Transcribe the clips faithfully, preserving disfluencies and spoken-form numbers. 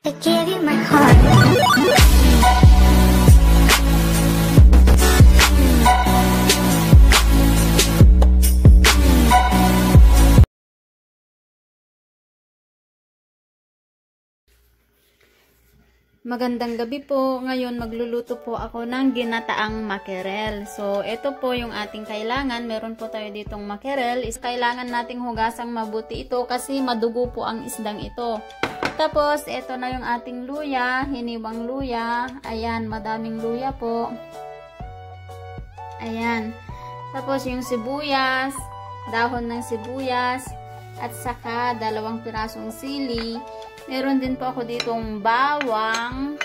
I gave you my heart. Magandang gabi po. Ngayon magluluto po ako ng ginataang makerel. So, ito po yung ating kailangan. Meron po tayo ditong makerel. Is kailangan nating hugasang mabuti ito kasi madugo po ang isdang ito. Tapos, ito na yung ating luya. Hiniwang luya. Ayan, madaming luya po. Ayan. Tapos, yung sibuyas. Dahon ng sibuyas. At saka, dalawang pirasong sili. Meron din po ako ditong bawang.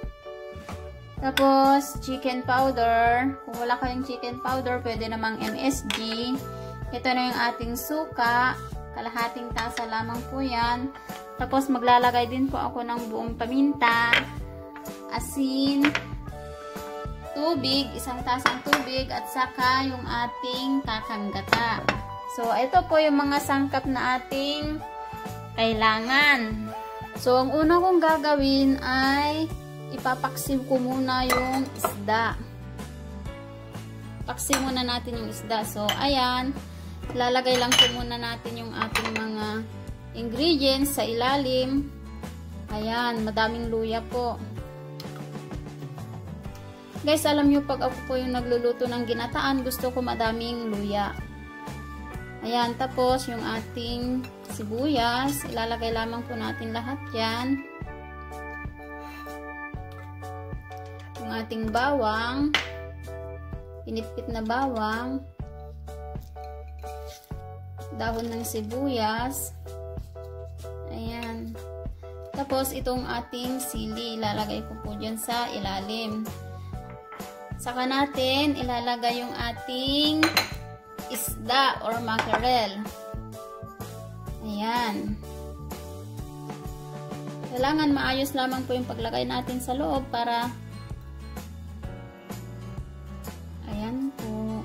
Tapos, chicken powder. Kung wala kayong chicken powder, pwede namang M S G. Ito na yung ating suka. Kalahating tasa lamang po yan. Tapos, maglalagay din po ako ng buong paminta, asin, tubig, isang tasang tubig, at saka yung ating kakanggata. So, ito po yung mga sangkap na ating kailangan. So, ang una kong gagawin ay ipapaksiw ko muna yung isda. Paksiw muna natin yung isda. So, ayan. Lalagay lang po muna natin yung ating mga ingredients sa ilalim. Ayan. Madaming luya po. Guys, alam nyo, pag ako po yung nagluluto ng ginataan, gusto ko madaming luya. Ayan. Tapos, yung ating sibuyas, ilalagay lamang po natin lahat yan. Yung ating bawang, pinitpit na bawang, dahon ng sibuyas, ayan. Tapos itong ating sili, ilalagay ko po dyan sa ilalim. Saka natin ilalagay yung ating isda or mackerel. Ayan. Kailangan maayos lamang po yung paglagay natin sa loob para ayan po.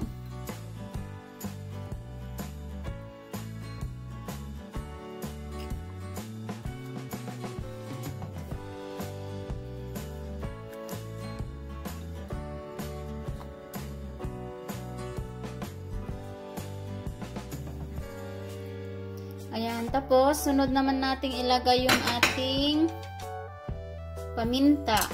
Ayan, tapos sunod naman nating ilagay yung ating paminta.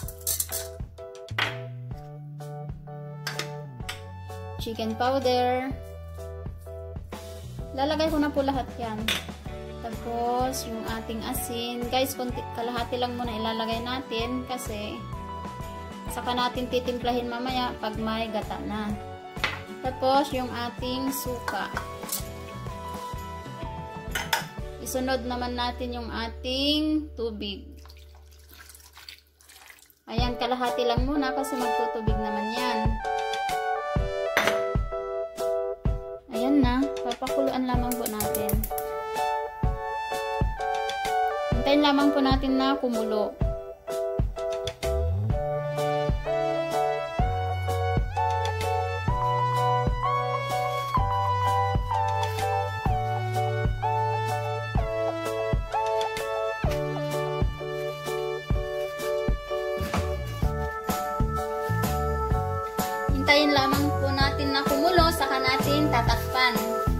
Chicken powder. Lalagay ko na po lahat yan. Tapos yung ating asin. Guys, konti, kalahati lang muna ilalagay natin kasi saka natin titimplahin mamaya pag may gata na. Tapos yung ating suka. Isunod naman natin yung ating tubig. Ayan, kalahati lang muna kasi magtutubig naman yan. Ayan na, papakuluan lamang po natin. Hintayin lamang po natin na kumulo. Hintayin lamang po natin na kumulo, saka natin tatakpan.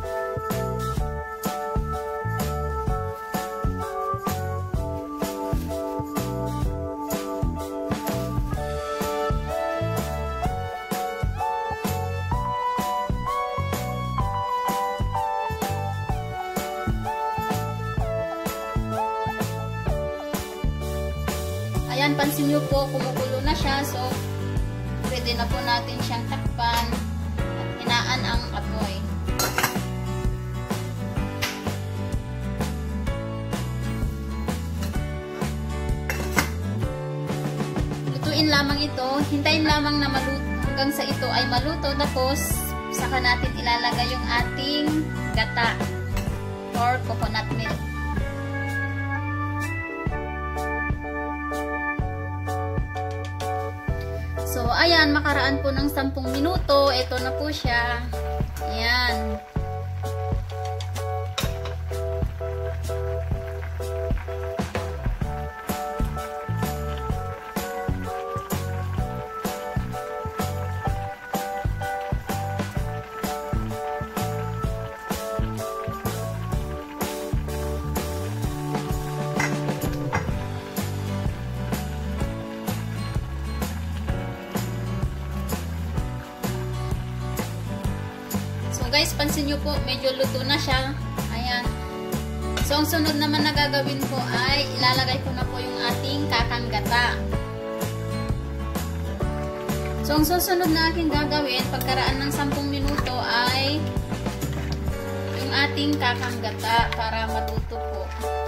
Ayan, pansin nyo po, kumukulo na siya. So, pwede na po natin siyang takpan at hinaan ang apoy. Lutuin lamang ito. Hintayin lamang na maluto hanggang sa ito ay maluto. Tapos, saka natin ilalagay yung ating gata or coconut milk. So, ayan, makaraan po ng sampung minuto. Ito na po siya. Ayan. guys, pansin nyo po, medyo luto na siya. Ayan. So, ang sunod naman na gagawin ko ay ilalagay ko na po yung ating kakang gata. So, ang susunod na aking gagawin, pagkaraan ng sampung minuto ay yung ating kakang gata para matuto po.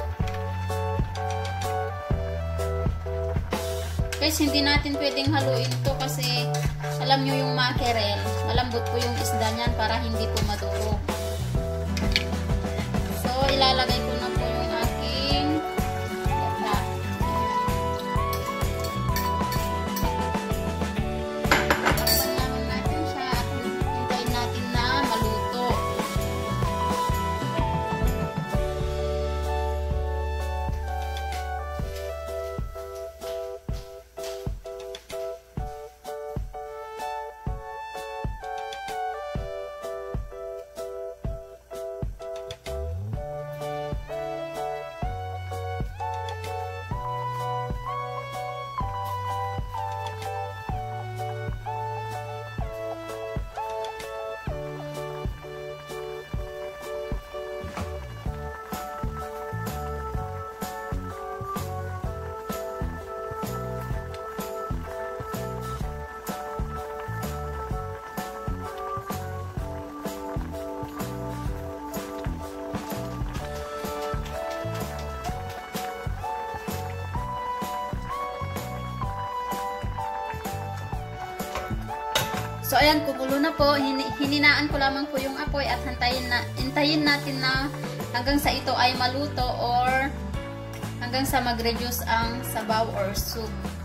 Guys, hindi natin pwedeng haluin ito kasi alam nyo yung mackerel, malambot po yung isda niyan para hindi po madurog. So, ilalagay ko na po yung aking gata. Takpan naman natin siya at hintayin natin na maluto. So, ayan, kumulo na po. Hininaan ko lamang po yung apoy at hintayin, na, hintayin natin na hanggang sa ito ay maluto or hanggang sa mag-reduce ang sabaw or soup.